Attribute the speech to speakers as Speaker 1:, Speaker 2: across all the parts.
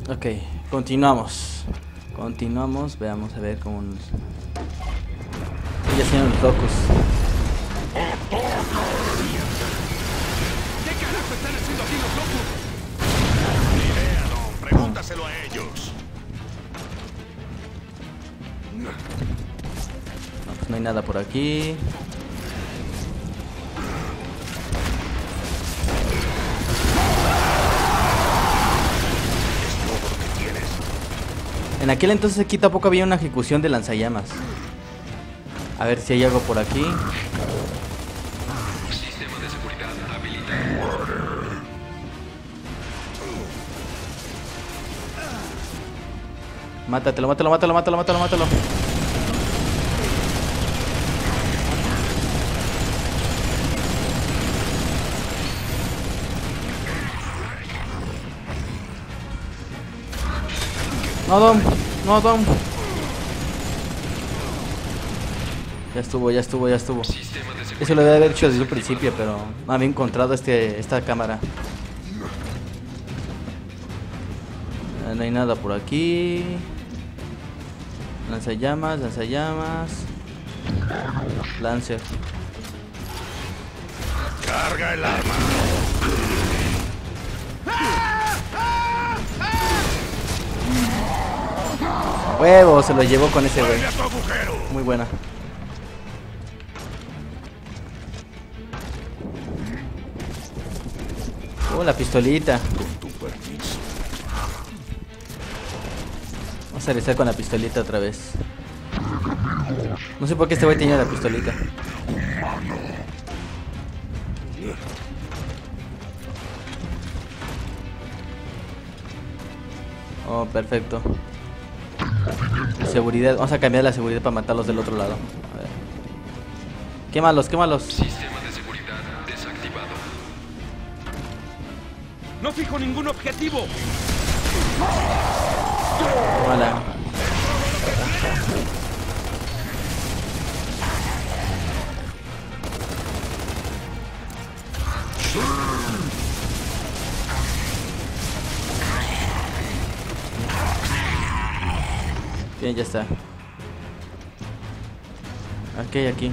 Speaker 1: Ok, continuamos. Continuamos, veamos a ver cómo nos... Ya tienen los locos.
Speaker 2: ¿Qué carajo están haciendo aquí los locos? Ni idea, no. Pregúntaselo a ellos.
Speaker 1: No, pues no hay nada por aquí. En aquel entonces aquí tampoco había una ejecución de lanzallamas. A ver si hay algo por aquí.
Speaker 3: Sistema de seguridad habilitado.
Speaker 1: Mátatelo, mátalo, mátalo, mátalo, mátalo, mátalo. No, Dom, no, Dom. Ya estuvo, ya estuvo, ya estuvo.
Speaker 3: Sistema de seguridad.
Speaker 1: Eso lo debe haber hecho desde un principio, pero no había encontrado esta cámara. No hay nada por aquí. Lanzallamas, lanzallamas. Lancer.
Speaker 2: Carga el arma.
Speaker 1: Huevo, se lo llevó con ese güey.
Speaker 2: Vuelve a tu agujero.
Speaker 1: Muy buena. Oh, la pistolita.
Speaker 2: Con tu permiso.
Speaker 1: Vamos a regresar con la pistolita otra vez. No sé por qué este güey tenía la pistolita. Oh, perfecto. Seguridad. Vamos a cambiar la seguridad para matarlos del otro lado. A ver. Quémalos, quémalos.
Speaker 3: Sistema de seguridad desactivado.
Speaker 2: No fijo ningún objetivo.
Speaker 1: Quémala. Bien, ya está. Ok, aquí.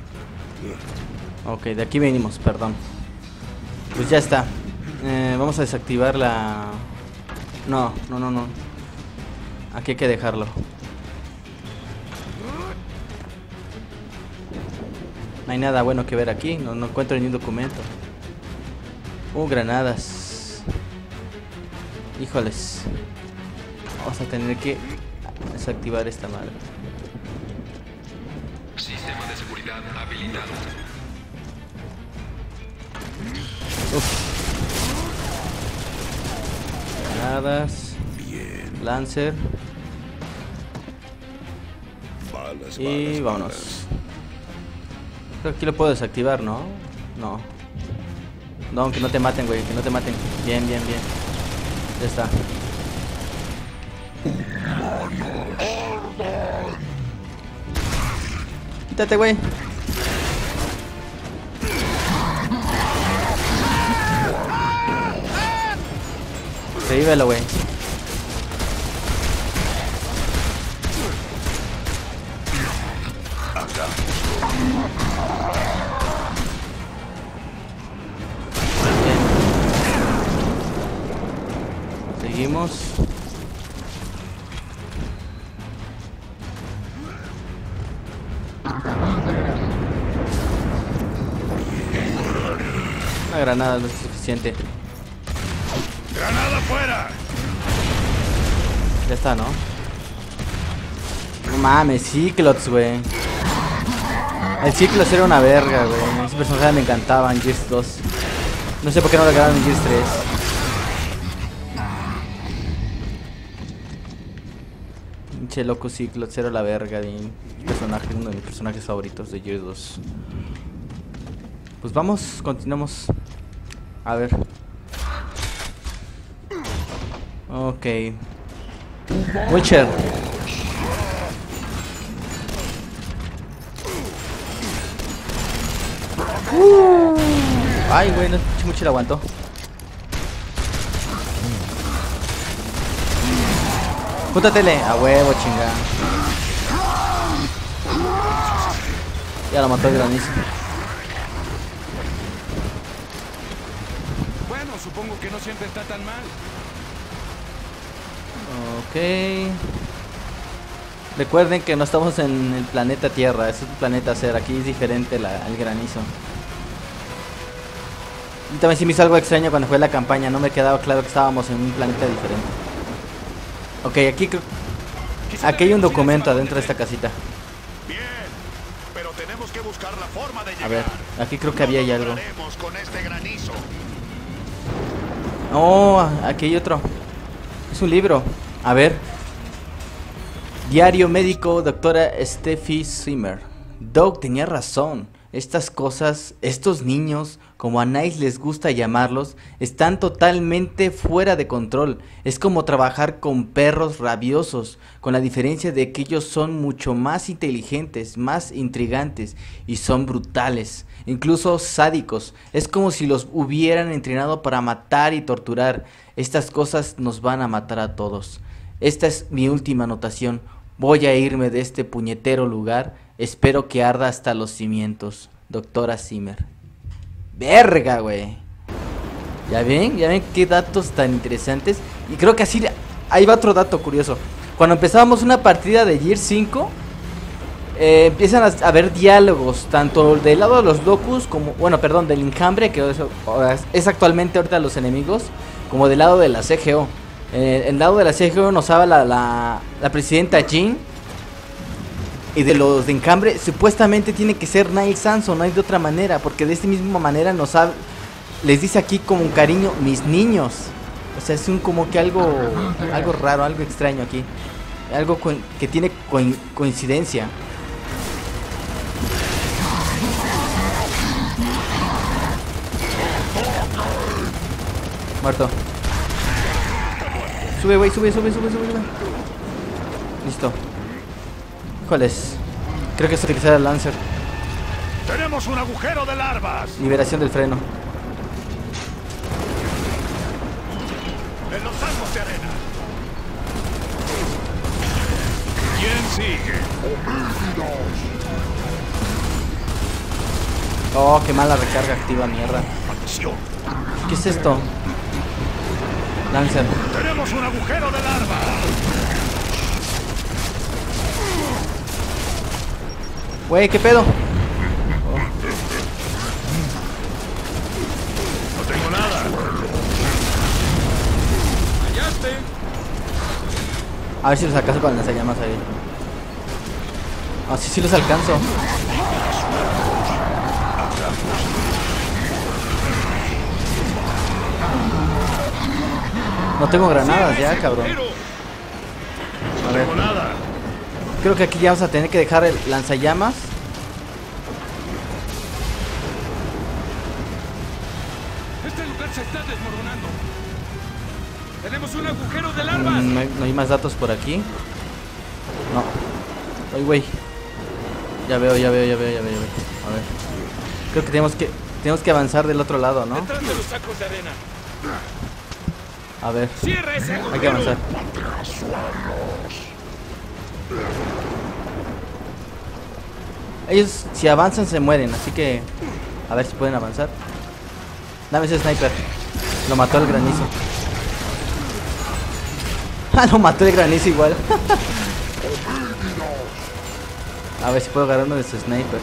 Speaker 1: Ok, de aquí venimos, perdón. Pues ya está. Vamos a desactivar la... No, no, no, no. Aquí hay que dejarlo. No hay nada bueno que ver aquí. No, no encuentro ningún documento. Granadas. Híjoles. Vamos a tener que desactivar esta madre.
Speaker 3: Sistema de seguridad habilitado.
Speaker 1: Granadas.
Speaker 2: Bien.
Speaker 1: Lancer.
Speaker 2: Balas,
Speaker 1: Y
Speaker 2: balas,
Speaker 1: vámonos.
Speaker 2: balas.
Speaker 1: Creo que aquí lo puedo desactivar, ¿no? No. No, que no te maten, güey. Que no te maten. Bien, bien, bien. Ya está. Quítate, güey. Revívelo, güey. Bien. Seguimos. Una granada no es suficiente.
Speaker 2: ¡Granada fuera!
Speaker 1: Ya está, ¿no? No mames, Cyclops, güey. El Cyclops era una verga, güey. Ese personaje me encantaba en Gears 2. No sé por qué no lo agarraron en Gears 3. Pinche loco Cyclops era la verga de personaje, uno de mis personajes favoritos de Gears 2. Pues vamos, continuamos. A ver. Ok. Witcher. Ay, güey, no mucho le aguantó. Júntatele. A huevo, chingada. Ya lo mató el granizo.
Speaker 2: Bueno, supongo que no siempre está tan mal.
Speaker 1: Ok. Recuerden que no estamos en el planeta Tierra, es un planeta Ser. Aquí es diferente el granizo. Y también sí me hizo algo extraño cuando fue la campaña. No me quedaba claro que estábamos en un planeta diferente. Ok, aquí hay un documento adentro de esta casita.
Speaker 2: Bien, pero tenemos que buscar la forma de llegar.
Speaker 1: A ver, aquí creo que había ya algo.
Speaker 2: Con este granizo.
Speaker 1: Oh, aquí hay otro. Es un libro. A ver. Diario médico, doctora Steffi Zimmer. Doc tenía razón. Estas cosas, estos niños, como a Nice les gusta llamarlos, están totalmente fuera de control. Es como trabajar con perros rabiosos, con la diferencia de que ellos son mucho más inteligentes, más intrigantes y son brutales, incluso sádicos. Es como si los hubieran entrenado para matar y torturar. Estas cosas nos van a matar a todos. Esta es mi última anotación. Voy a irme de este puñetero lugar. Espero que arda hasta los cimientos. Doctora Zimmer. Verga, güey. ¿Ya ven? ¿Ya ven qué datos tan interesantes? Y creo que así... Ahí va otro dato curioso. Cuando empezábamos una partida de Gears 5... empiezan a haber diálogos. Tanto del lado de los locus como... Bueno, perdón, del enjambre, que es actualmente ahorita los enemigos. Como del lado de la CGO. El lado de la CGO nos habla la presidenta Jean. Y de los de Encambre, supuestamente tiene que ser Niles Samson, no hay de otra manera. Porque de esta misma manera les dice aquí como un cariño, mis niños. O sea, es como que algo raro, algo extraño aquí. Algo que tiene coincidencia. Muerto. Sube, güey, sube. Listo. ¿Cuál es? Creo que es utilizar el Lancer.
Speaker 2: ¡Tenemos un agujero de larvas!
Speaker 1: Liberación del freno.
Speaker 2: En los salmos de arena. ¿Quién sigue?
Speaker 1: Oh, qué mala recarga activa, mierda.
Speaker 2: Maldición.
Speaker 1: ¿Qué es esto? Lancer.
Speaker 2: ¡Tenemos un agujero de larvas!
Speaker 1: Güey, ¿qué pedo?
Speaker 2: No tengo nada. ¡Fallaste!
Speaker 1: A ver si los alcanzo con las llamas ahí. Ah, sí los alcanzo. No tengo granadas ya, cabrón. A ver. Creo que aquí ya vamos a tener que dejar el lanzallamas.
Speaker 2: Este lugar se está desmoronando. Tenemos un agujero de larvas.
Speaker 1: No hay más datos por aquí. No. Ay, güey. Ya veo. A ver. Creo que tenemos que avanzar del otro lado, ¿no?
Speaker 2: Detrás de los sacos de arena.
Speaker 1: A ver.
Speaker 2: Cierra ese agujero.
Speaker 1: Hay que avanzar. Ellos si avanzan se mueren, así que a ver si pueden avanzar. Dame ese sniper. Lo mató el granizo. Ah, lo mató el granizo igual. A ver si puedo agarrar uno de sus sniper.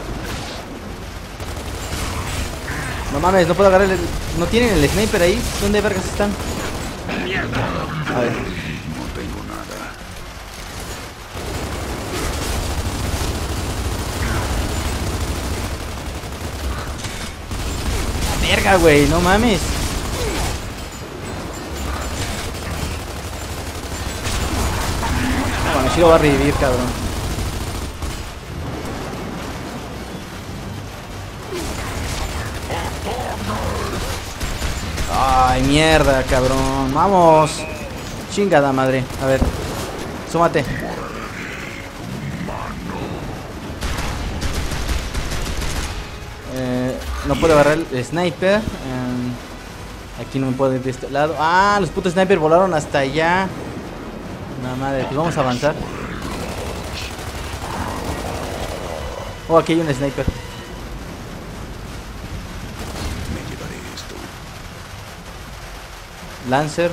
Speaker 1: No mames, no puedo agarrar no tienen el sniper ahí. ¿Dónde vergas están? A ver.
Speaker 2: No tengo nada.
Speaker 1: Verga, güey, no mames. Bueno, sí lo va a revivir, cabrón. Ay, mierda, cabrón. Vamos. Chingada madre. A ver. Súmate. No puedo agarrar el sniper. Aquí no me puedo ir de este lado. Ah, los putos sniper volaron hasta allá. Nada madre, pues vamos a avanzar. Oh, aquí hay un sniper.
Speaker 2: Me llevaré esto.
Speaker 1: Lancer.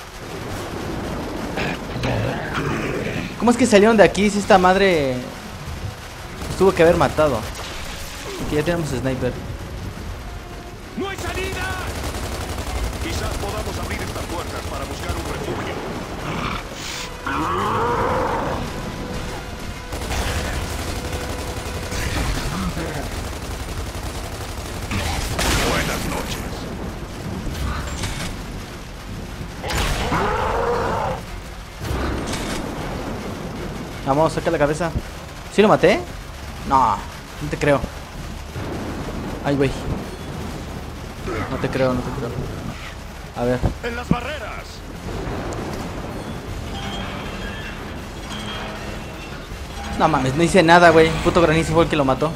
Speaker 1: ¿Cómo es que salieron de aquí si esta madre los tuvo que haber matado? Aquí ya tenemos sniper.
Speaker 2: ¡No hay salida! Quizás podamos abrir estas puertas para buscar un refugio. Buenas noches.
Speaker 1: Vamos, saca la cabeza. ¿Sí lo maté? No, no te creo. Ay, güey. No te creo, no te creo. A ver.
Speaker 2: ¡En las barreras!
Speaker 1: No mames, no hice nada, güey. Puto granizo fue el que lo mató.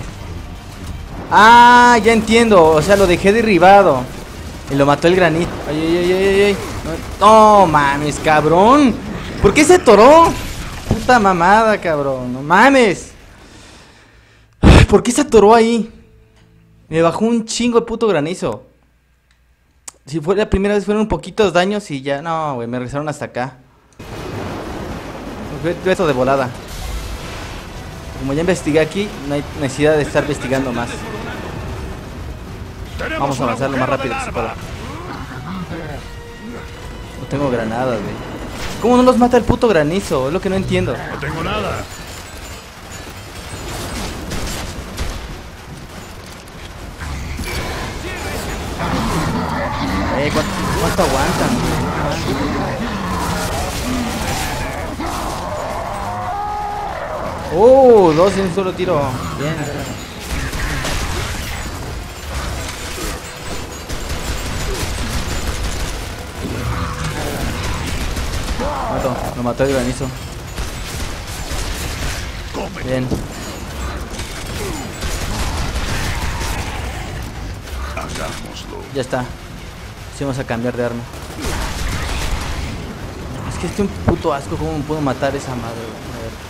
Speaker 1: Ah, ya entiendo. O sea, lo dejé derribado. Y lo mató el granizo. Ay, ay, ay, ay, ay. No mames, cabrón. ¿Por qué se atoró? Puta mamada, cabrón. No mames. Ay, ¿por qué se atoró ahí? Me bajó un chingo de puto granizo. Si fue la primera vez fueron poquitos daños y ya. No, güey, me regresaron hasta acá. Beso de volada. Como ya investigué aquí, no hay necesidad de estar investigando más. Vamos a avanzar lo más rápido que se pueda. No tengo granadas, güey. ¿Cómo no los mata el puto granizo? Es lo que no entiendo.
Speaker 2: No tengo nada.
Speaker 1: ¿Cuánto aguantan? Dos en un solo tiro. Bien. Lo mató el granizo. Bien.
Speaker 2: Hagámoslo.
Speaker 1: Ya está. Sí, vamos a cambiar de arma. Es que un puto asco. ¿Cómo me puedo matar esa madre? A ver.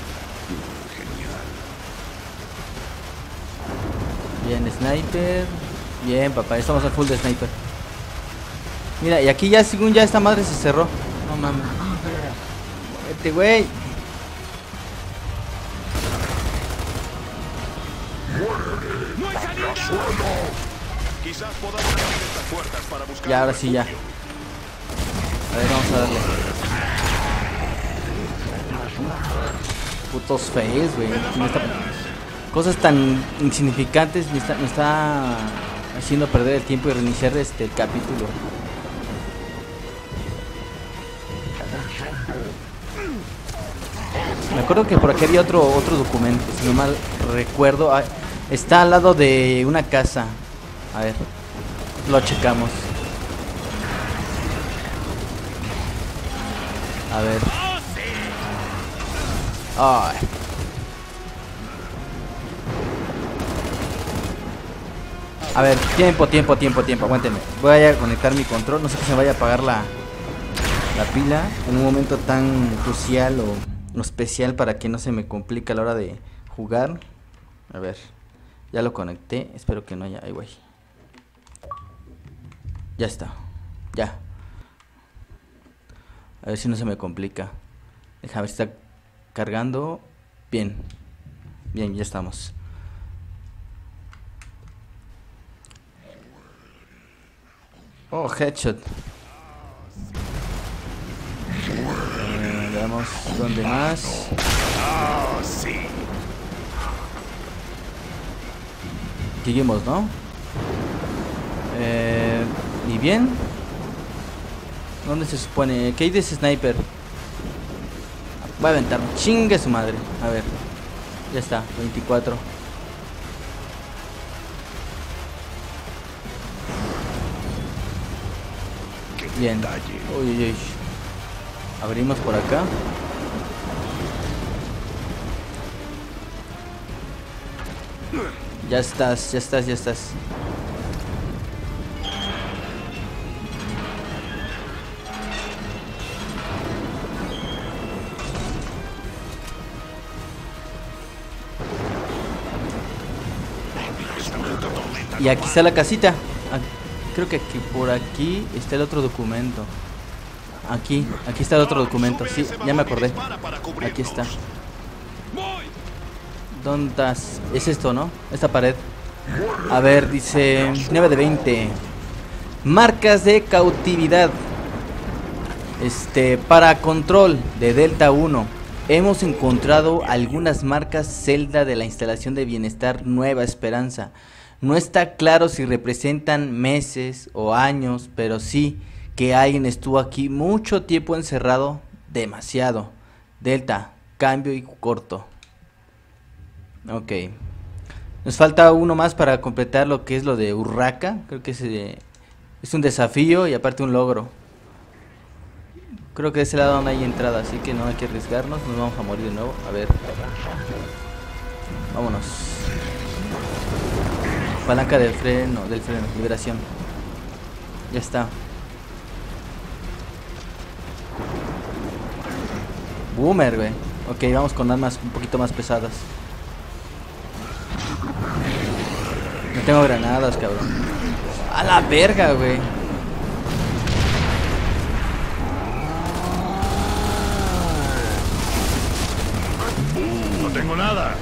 Speaker 1: Bien, sniper. Bien, papá. Estamos a full de sniper. Mira, y aquí ya, según ya esta madre se cerró. No mames. Vete, güey.
Speaker 2: ¡No hay salida! Quizás podamos abrir estas puertas para buscar
Speaker 1: Ya,
Speaker 2: un
Speaker 1: ahora sí, ya.
Speaker 2: refugio.
Speaker 1: A ver, vamos a darle. Putos fails, güey. Cosas tan insignificantes me está haciendo perder el tiempo y reiniciar el capítulo. Me acuerdo que por aquí había otro documento, si no mal recuerdo. Está al lado de una casa. A ver, lo checamos. A ver. Ay. A ver, tiempo. Aguántenme. Voy a conectar mi control. No sé que se me vaya a apagar la pila en un momento tan crucial o especial para que no se me complique a la hora de jugar. A ver. Ya lo conecté. Espero que no haya. Ay, güey. Ya está. Ya. A ver si no se me complica. Déjame ver si está cargando. Bien. Bien, ya estamos. Oh, headshot. Veamos dónde más.
Speaker 2: ¡Ah, sí!
Speaker 1: Seguimos, ¿no? ¿Y bien? ¿Dónde se supone? ¿Qué hay de ese sniper? Voy a aventar. Chingue su madre. A ver. Ya está. 24. Bien. Uy, uy, uy. Abrimos por acá. Ya estás. Y aquí está la casita. Creo que por aquí está el otro documento. Aquí está el otro documento. Sí, ya me acordé. Aquí está. ¿Dónde estás? Es esto, ¿no? Esta pared. A ver, dice 9 de 20. Marcas de cautividad. Para control de Delta 1. Hemos encontrado algunas marcas celda de la instalación de bienestar Nueva Esperanza. No está claro si representan meses o años, pero sí que alguien estuvo aquí mucho tiempo encerrado, demasiado. Delta, cambio y corto. Ok. Nos falta uno más para completar lo que es lo de Urraca. Creo que es un desafío y aparte un logro. Creo que de ese lado no hay entrada, así que no hay que arriesgarnos. Nos vamos a morir de nuevo. A ver. Vámonos. Palanca del freno, liberación. Ya está. Boomer, güey. Ok, vamos con armas un poquito más pesadas. No tengo granadas, cabrón. A la verga, güey.
Speaker 2: No tengo nada.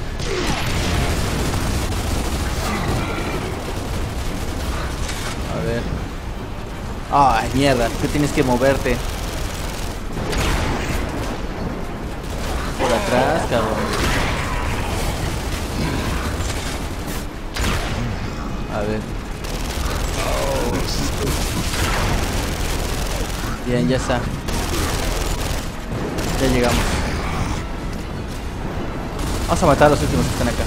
Speaker 1: A ver. Ay, mierda, es que tienes que moverte. Por atrás, cabrón. A ver. Bien, ya está. Ya llegamos. Vamos a matar a los últimos que están acá.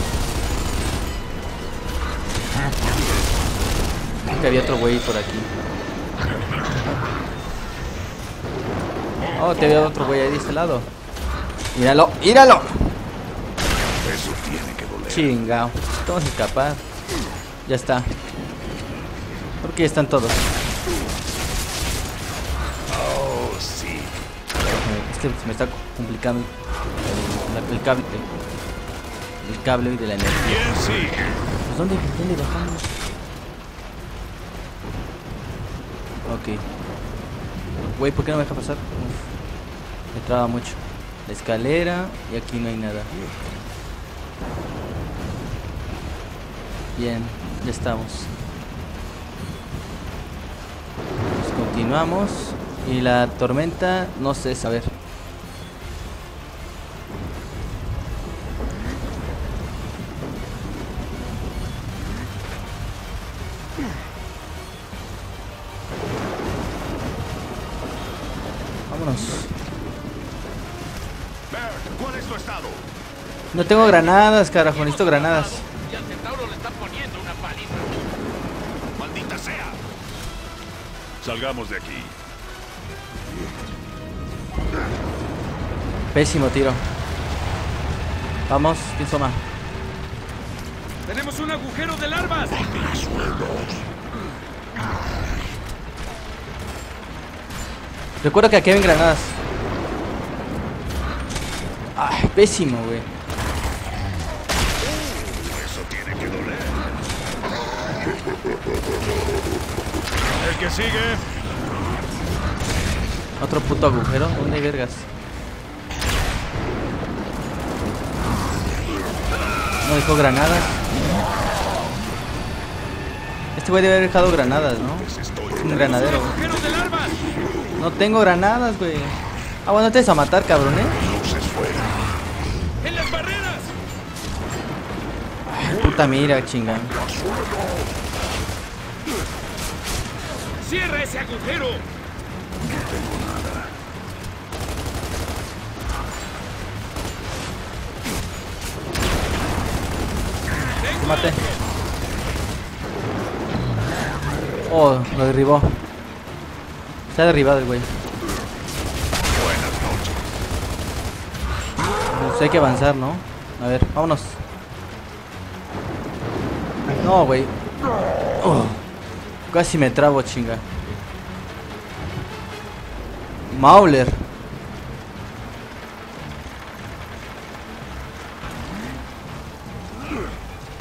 Speaker 1: Creo que había otro güey por aquí. Oh, te había otro güey ahí de este lado. Míralo, míralo.
Speaker 2: Eso tiene que doler.
Speaker 1: Chingao. Vamos a escapar. Ya está. Porque ya están todos.
Speaker 2: Oh, sí.
Speaker 1: Es que se me está complicando el cable de la energía.
Speaker 2: Bien, sí.
Speaker 1: Pues ¿dónde bajamos? Ok. Güey, ¿por qué no me deja pasar? Uf, me traba mucho. La escalera y aquí no hay nada. Bien, ya estamos. Pues continuamos. Y la tormenta, no sé saber. Vámonos.
Speaker 2: Bert, ¿cuál es tu estado?
Speaker 1: No tengo granadas, carajo, necesito granadas.
Speaker 4: Y al centauro le están poniendo una paliza.
Speaker 2: ¡Maldita sea! Salgamos de aquí.
Speaker 1: Pésimo tiro. Vamos, ¿quién toma?
Speaker 4: ¡Tenemos un agujero de larvas!
Speaker 1: Recuerda que aquí hay granadas. Ay, pésimo, güey.
Speaker 2: Eso tiene que doler. El que sigue.
Speaker 1: Otro puto agujero. ¿Dónde hay vergas? No dejó granadas. Este güey debe haber dejado granadas, ¿no? Es un granadero.
Speaker 4: ¡Agujero de larvas!
Speaker 1: No tengo granadas, güey. Ah, bueno, te vas a matar, cabrón, ¿eh?
Speaker 2: Luces fuera.
Speaker 4: ¡En las barreras!
Speaker 1: Ay, puta mira, chinga.
Speaker 4: ¡Cierra ese agujero!
Speaker 1: Te maté. Oh, lo derribó. Está derribado el güey.
Speaker 2: Buenas noches.
Speaker 1: Pues hay que avanzar, ¿no? A ver, vámonos. No, güey. Oh, casi me trabo, chinga. Mauler.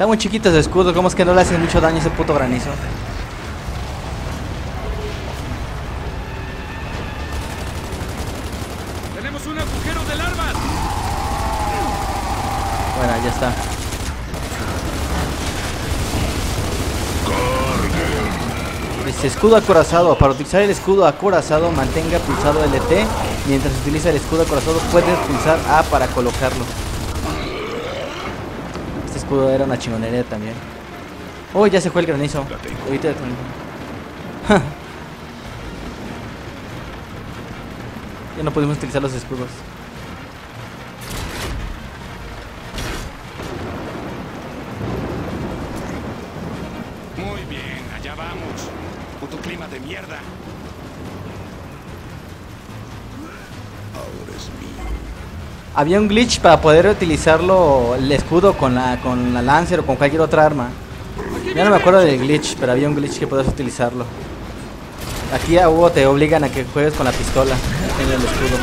Speaker 1: Está muy chiquito ese escudo, ¿cómo es que no le hace mucho daño ese puto granizo?
Speaker 4: ¡Tenemos un agujero de larvas!
Speaker 1: Bueno, ya está. Dice escudo acorazado. Para utilizar el escudo acorazado, mantenga pulsado LT. Mientras utiliza el escudo acorazado, puedes pulsar A para colocarlo. Este escudo era una chingonería también. Oh, ya se fue el granizo. Ahorita ya no pudimos utilizar los escudos.
Speaker 2: Muy bien, allá vamos. Puto clima de mierda. Ahora es mío.
Speaker 1: Había un glitch para poder utilizarlo, el escudo con la Lancer o con cualquier otra arma. Ya no me acuerdo del glitch, pero había un glitch que podías utilizarlo. Aquí a Hugo te obligan a que juegues con la pistola en el escudo.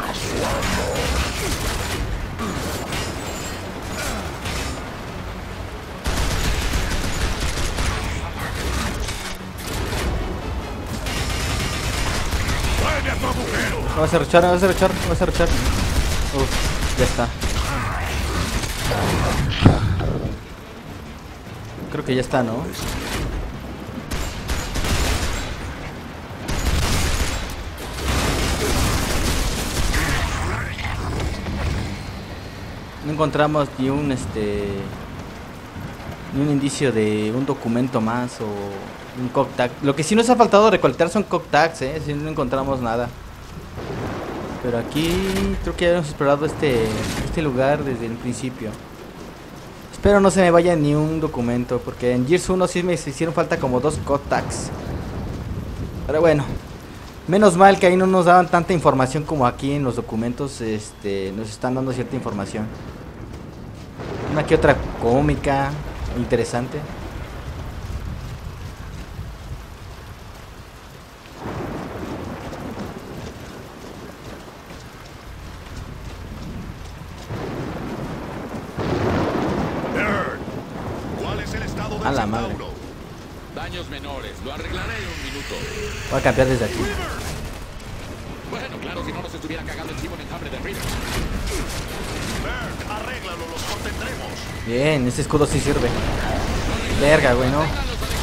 Speaker 2: ¡Vuelve a tu agujero!
Speaker 1: Vamos a ruchar, vamos a ruchar, vamos a ruchar. Ya está. Creo que ya está, ¿no? No encontramos ni un ni un indicio de un documento más o un coctag. Lo que sí nos ha faltado recolectar son coctags, si no encontramos nada. Pero aquí creo que ya hemos explorado este lugar desde el principio. Espero no se me vaya ni un documento, porque en Gears 1 sí me hicieron falta como 2 coctags. Pero bueno, menos mal que ahí no nos daban tanta información como aquí en los documentos. Nos están dando cierta información. Una que otra cómica interesante.
Speaker 2: ¿Cuál es el estado del
Speaker 1: A la madre.
Speaker 2: Centauro?
Speaker 3: Daños menores, lo arreglaré en un minuto.
Speaker 1: Voy a cambiar desde aquí.
Speaker 3: Bueno, claro, si no nos estuviera cagando encima en el hambre de River.
Speaker 2: Bert, arréglalo, los contendremos.
Speaker 1: Bien, ese escudo sí sirve. Verga, güey, ¿no?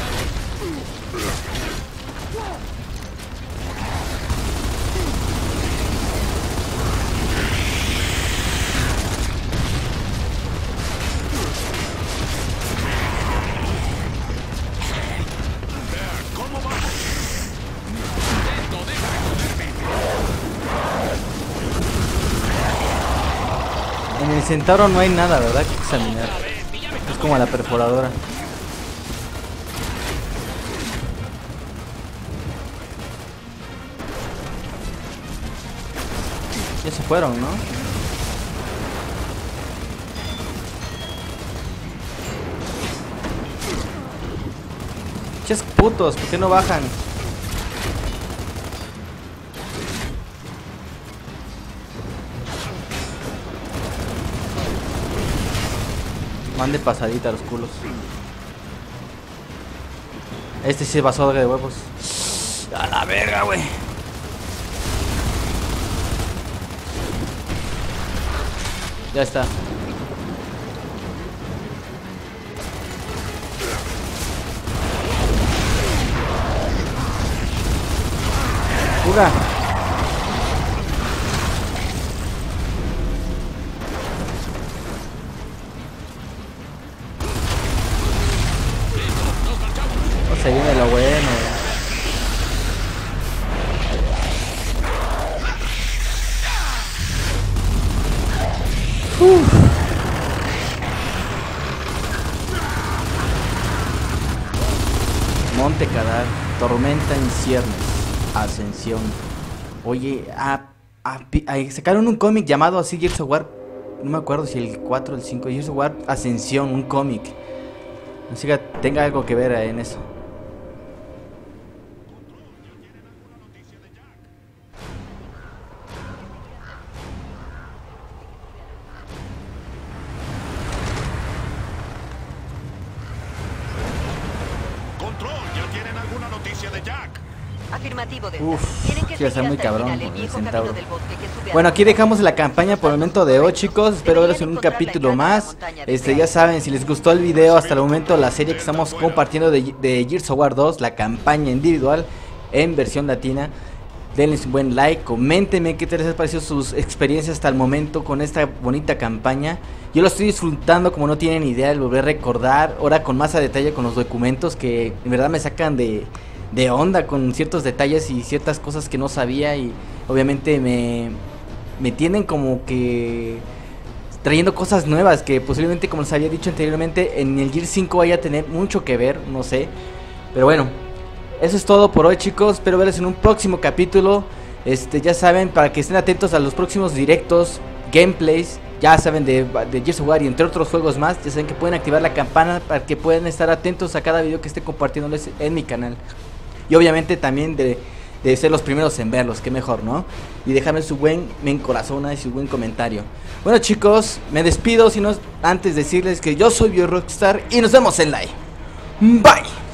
Speaker 2: ¿Cómo vamos?
Speaker 1: En el Centauro no hay nada, ¿verdad? Que examinar. Es como la perforadora. Ya se fueron, ¿no? Ches putos, ¿por qué no bajan? Mande pasadita a los culos. Este sí pasó de huevos. A la verga, güey. Ya está. Fuga. No se viene lo bueno. Monte Cadar, tormenta en ciernes, ascensión. Oye, sacaron un cómic llamado así Gears of War. No me acuerdo si el 4 o el 5. Gears of War Ascensión, un cómic. Así que tenga algo que ver en eso.
Speaker 2: estrategia de Jack.
Speaker 5: Afirmativo, Delta.
Speaker 1: Uf,
Speaker 5: Tienen que
Speaker 1: sí, está
Speaker 5: seguir
Speaker 1: muy
Speaker 5: hasta el
Speaker 1: cabrón
Speaker 5: final el
Speaker 1: con el
Speaker 5: viejo
Speaker 1: Centauro.
Speaker 5: camino del bosque que sube a
Speaker 1: Bueno,
Speaker 5: la
Speaker 1: aquí
Speaker 5: montaña.
Speaker 1: dejamos la campaña por el momento de hoy, chicos. Espero veros en un capítulo más. Ya saben, si les gustó el video hasta el momento, la serie que estamos compartiendo de Gears of War 2, la campaña individual en versión latina, denles un buen like, coméntenme qué tal les ha parecido sus experiencias hasta el momento con esta bonita campaña. Yo lo estoy disfrutando como no tienen idea, el volver a recordar, ahora con más a detalle con los documentos que en verdad me sacan de onda con ciertos detalles y ciertas cosas que no sabía, y obviamente me tienen como que trayendo cosas nuevas que posiblemente, como les había dicho anteriormente, en el Gear 5 vaya a tener mucho que ver, no sé. Pero bueno, eso es todo por hoy, chicos. Espero verlos en un próximo capítulo. Ya saben, para que estén atentos a los próximos directos, gameplays, ya saben, de Gears of War y entre otros juegos más. Ya saben que pueden activar la campana para que puedan estar atentos a cada video que esté compartiéndoles en mi canal. Y obviamente también de ser los primeros en verlos, que mejor, ¿no? Y dejarme su buen corazón y su buen comentario. Bueno, chicos, me despido, sino antes decirles que yo soy BioRockstar y nos vemos en live. Bye.